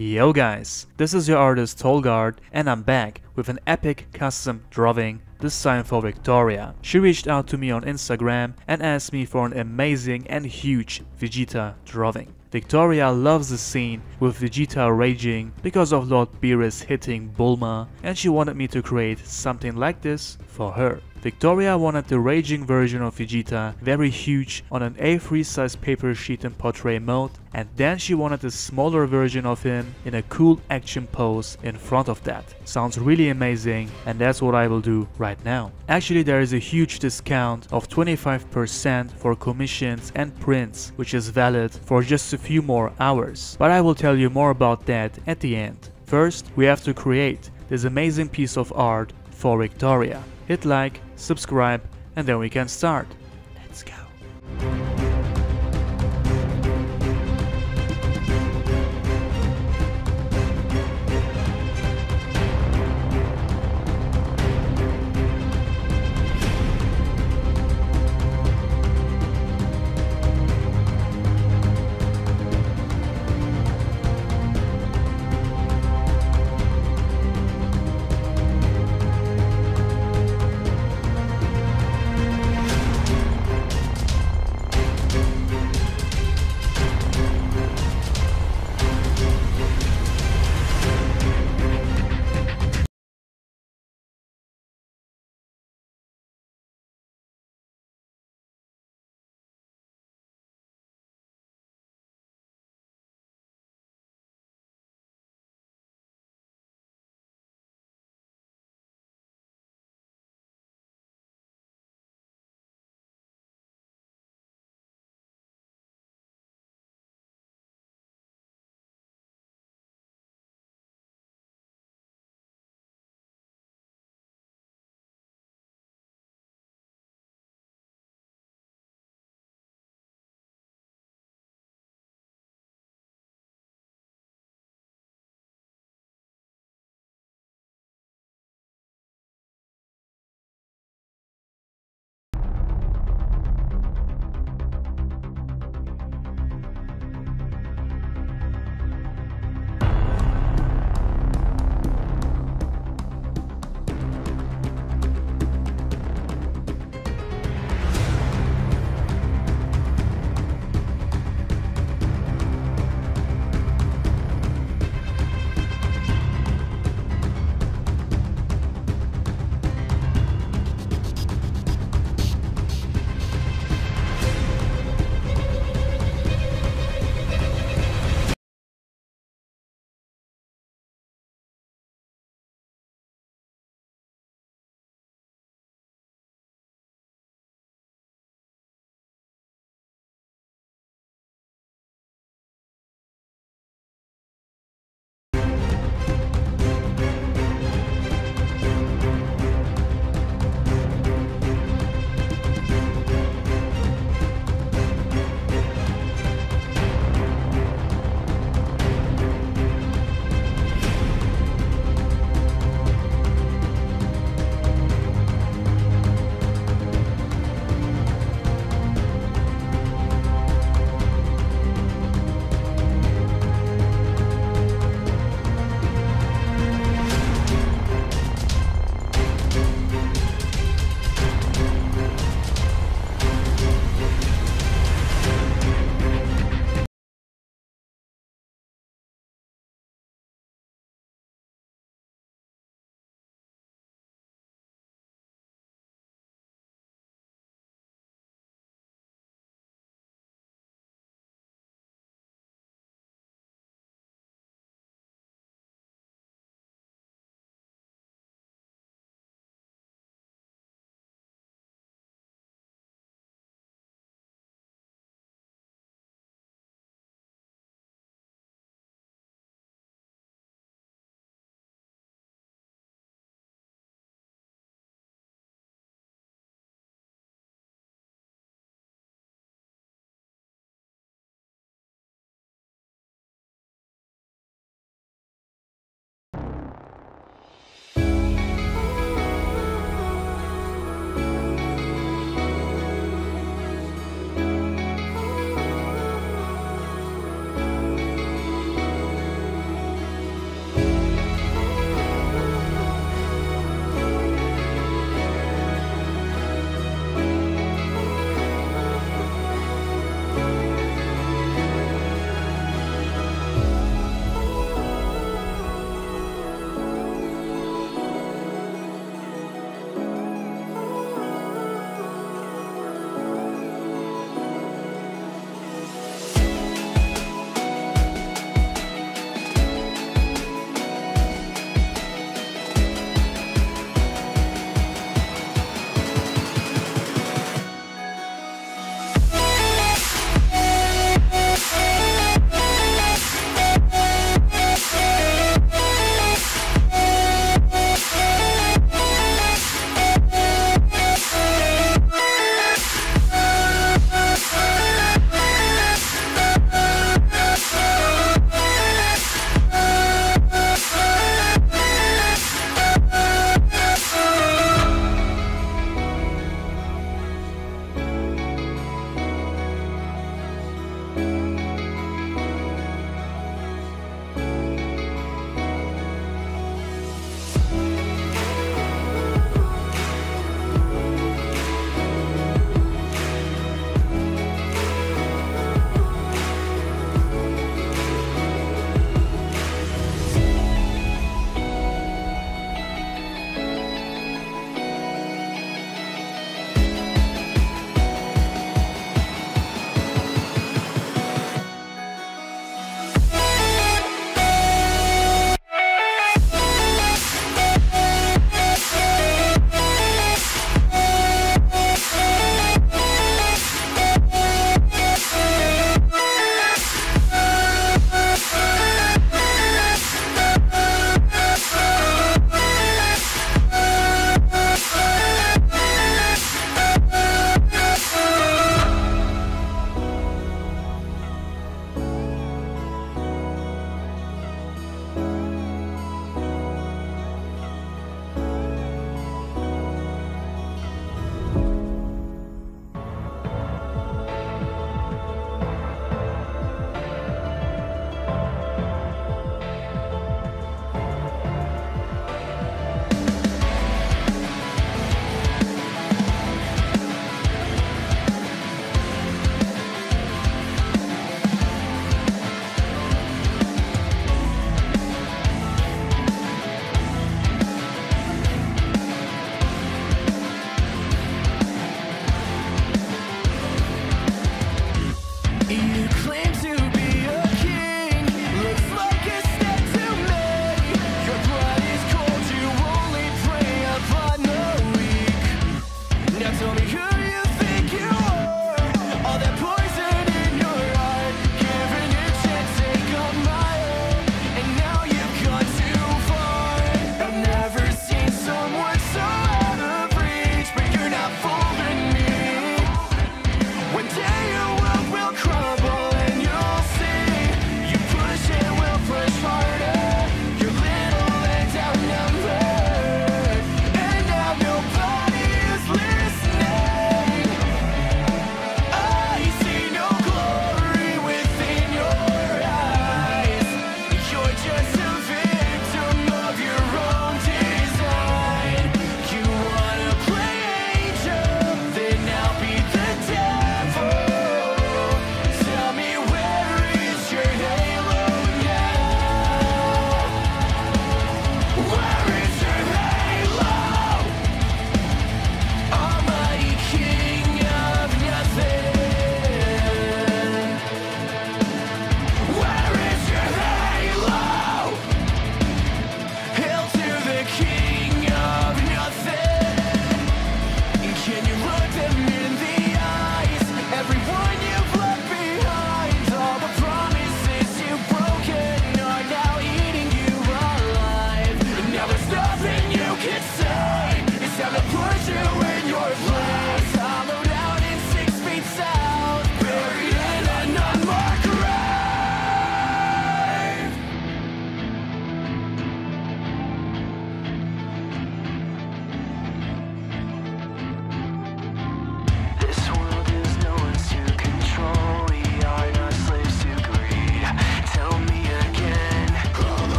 Yo guys, this is your artist Tolgard and I'm back with an epic custom drawing, this time for Victoria. She reached out to me on Instagram and asked me for an amazing and huge Vegeta drawing. Victoria loves the scene with Vegeta raging because of Lord Beerus hitting Bulma, and she wanted me to create something like this for her. Victoria wanted the raging version of Vegeta very huge on an A3 size paper sheet in portrait mode, and then she wanted a smaller version of him in a cool action pose in front of that. Sounds really amazing, and that's what I will do right now. Actually, there is a huge discount of 25% for commissions and prints, which is valid for just a few more hours. But I will tell you more about that at the end. First, we have to create this amazing piece of art for Victoria. Hit like, subscribe, and then we can start. Let's go.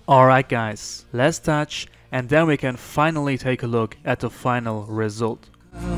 Alright guys, let's touch and then we can finally take a look at the final result.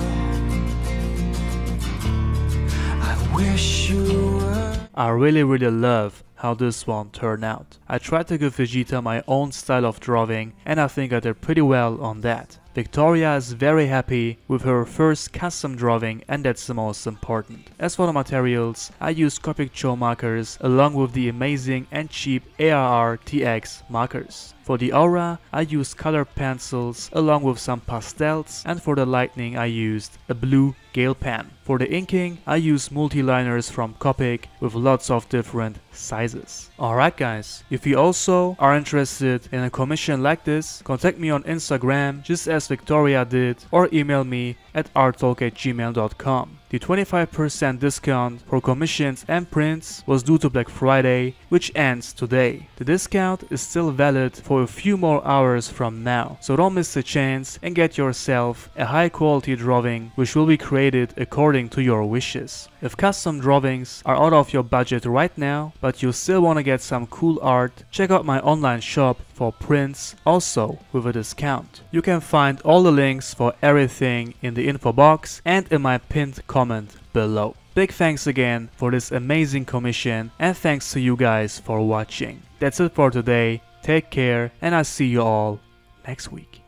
I really love how this one turned out. I tried to give Vegeta my own style of drawing and I think I did pretty well on that. Victoria is very happy with her first custom drawing and that's the most important. As for the materials, I used Copic Joe markers along with the amazing and cheap ARR TX markers. For the aura, I used colored pencils along with some pastels, and for the lightning I used a blue Gale pen. For the inking, I used multi-liners from Copic with lots of different sizes. Alright guys, if you also are interested in a commission like this, contact me on Instagram just as Victoria did or email me at arttalk@gmail.com. The 25% discount for commissions and prints was due to Black Friday, which ends today. The discount is still valid for a few more hours from now, so don't miss the chance and get yourself a high quality drawing which will be created according to your wishes. If custom drawings are out of your budget right now, but you still want to get some cool art, check out my online shop for prints, also with a discount. You can find all the links for everything in the info box and in my pinned comment below. Big thanks again for this amazing commission and thanks to you guys for watching. That's it for today, take care and I'll see you all next week.